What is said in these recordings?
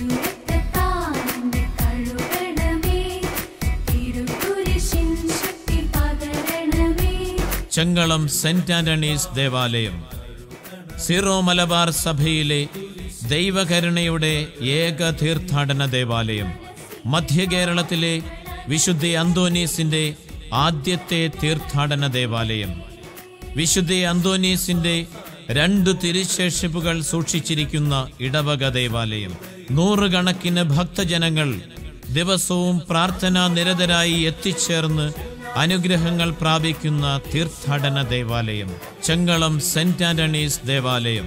Chengalam saint Antony's ദേവാലയം സീറോ-മലബാർ സഭയിലെ ദൈവകരുണയുടെ ഏക തീർത്ഥാടന ദേവാലയം. മധ്യകേരളത്തിലെ വിശുദ്ധ അന്തോനീസിന്റെ ആദ്യത്തെ തീർത്ഥാടന ദേവാലയം. വിശുദ്ധ അന്തോനീസിന്റെ 2 തിരുശേഷിപ്പുകൾ സൂക്ഷിച്ചിരിക്കുന്ന ഇടവക ദേവാലയം. നൂറുകണക്കിന് ഭക്തജനങ്ങൾ ദിവസവും പ്രാർത്ഥനാ നിരതരായി എത്തിച്ചേർന്ന് അനുഗ്രഹങ്ങൾ പ്രാപിക്കുന്ന തീർത്ഥാടന ദേവാലയം ചെങ്കളം സെന്റ് ആന്റണീസ് ദേവാലയം.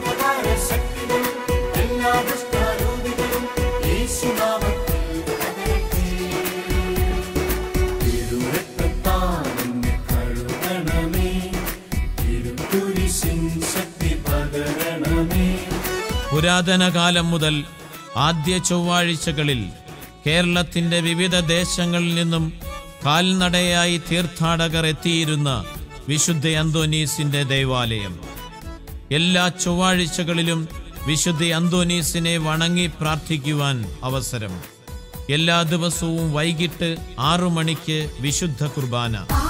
പുരാതന കാലം മുതൽ ആദ്യ ചൊവ്വാഴ്ചകളിൽ കേരളത്തിന്റെ വിവിധ ദേശങ്ങളിൽ നിന്നും കാൽനടയായി തീർത്ഥാടകർ എത്തിയിരുന്ന വിശുദ്ധ അന്തോനീസിന്റെ ദേവാലയം. എല്ലാ ചൊവ്വാഴ്ചകളിലും വിശുദ്ധ അന്തോനീസിനെ വണങ്ങി പ്രാർത്ഥിക്കുവാൻ അവസരം. എല്ലാ ദിവസവും വൈകിട്ട് 6 മണിക്ക് വിശുദ്ധ കുർബാന.